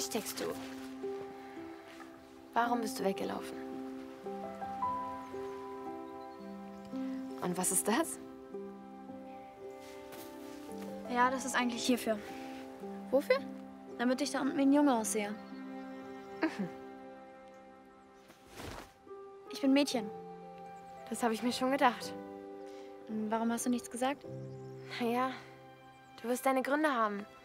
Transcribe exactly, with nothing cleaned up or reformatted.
versteckst du? Warum bist du weggelaufen? Und was ist das? Ja, das ist eigentlich hierfür. Wofür? Damit ich da unten wie ein Junge aussehe. Mhm. Ich bin Mädchen. Das habe ich mir schon gedacht. Warum hast du nichts gesagt? Naja, du wirst deine Gründe haben.